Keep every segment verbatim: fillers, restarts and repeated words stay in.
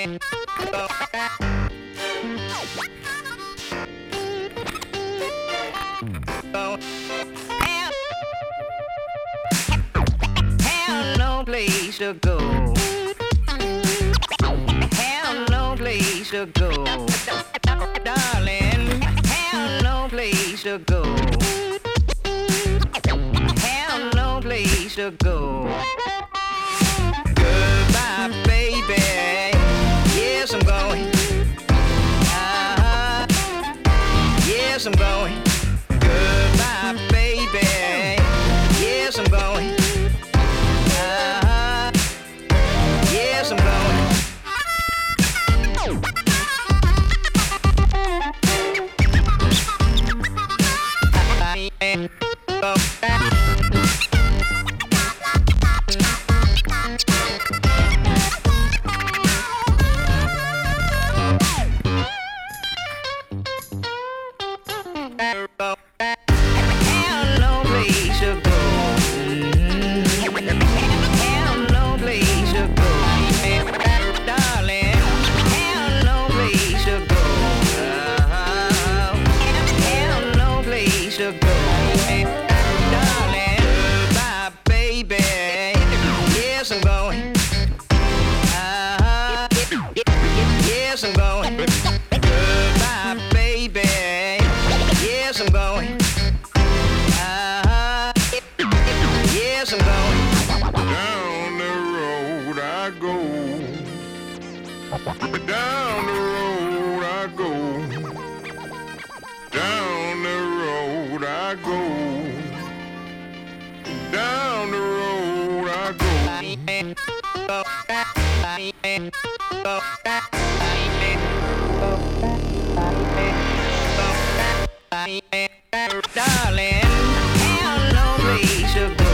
Have no place to go. Have no place to go. Darling, have no place to go. Have no place to go. Goodbye, baby. Yes, I'm going. Uh-huh. Yes, I'm going. Goodbye, baby. Yes, I'm going. Uh-huh. Yes, I'm going. Go back. Have no place to go. Have no place to go. Darling, have no place to go. Have no place to go. Darling, bye, baby. Yes, I'm going. Uh-huh. Yes, I'm going. Goodbye, baby. Yes, I'm going. Uh-huh. Yes, I'm going. Down the road I go. Down the road I go. Down the road I go. Down the road I go. Darling, have no place to go.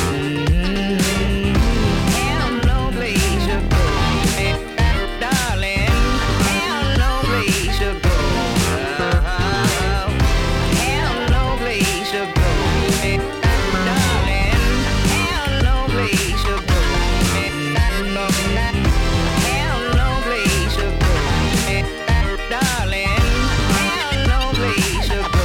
Have no place to go. Darling, have no place to go. Have no place to go. Darling, have no place to go. Have no place to go. Darling, have no place to go.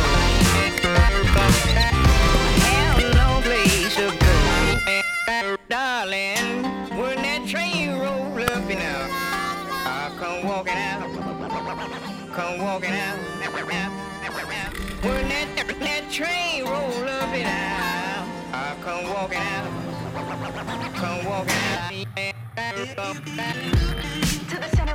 Have no place to go. Darling, when that train roll up and out, I come walking out, come walking out. When that, that train roll up and out, I come walking out, come walking out. To the